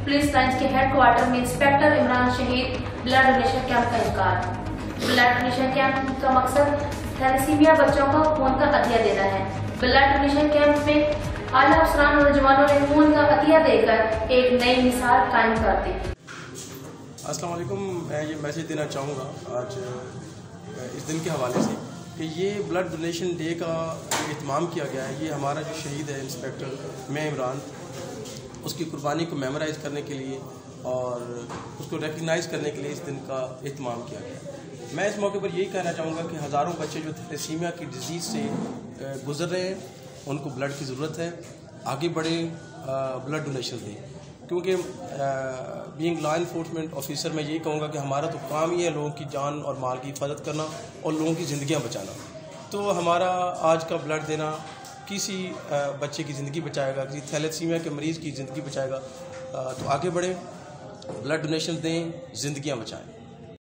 Police lines के headquarters में inspector Imran शहीद ब्लड डोनेशन कैंप का इनकार। ब्लड डोनेशन कैंप का मकसद थैलेसीमिया बच्चों को खून का अतिया देना है। ब्लड डोनेशन कैंप में आला अफसरान और जवानों ने खून का अतिया देकर एक नई मिसाल कायम कर दी। अस्सलाम वालेकुम। मैं ये मैसेज देना चाहूँगा आज इस दिन के हवाले से कि ये ब्लड डोनेशन डे का एहतमाम किया गया है। ये हमारा जो शहीद है इंस्पेक्टर मैं इमरान, उसकी कुर्बानी को मेमोराइज़ करने के लिए और उसको रिकग्नाइज़ करने के लिए इस दिन का एहतमाम किया गया है। मैं इस मौके पर यही कहना चाहूँगा कि हज़ारों बच्चे जो थैलेसीमिया की डिजीज़ से गुजर रहे हैं, उनको ब्लड की ज़रूरत है। आगे बढ़े, ब्लड डोनेशन दें, क्योंकि बीइंग लॉ इन्फोर्समेंट ऑफिसर मैं यही कहूँगा कि हमारा तो काम ही है लोगों की जान और माल की हिफाजत करना और लोगों की ज़िंदगियाँ बचाना। तो हमारा आज का ब्लड देना किसी बच्चे की ज़िंदगी बचाएगा, किसी थैलेसीमिया के मरीज़ की ज़िंदगी बचाएगा। तो आगे बढ़ें, ब्लड डोनेशन दें, ज़िंदगियाँ बचाएं।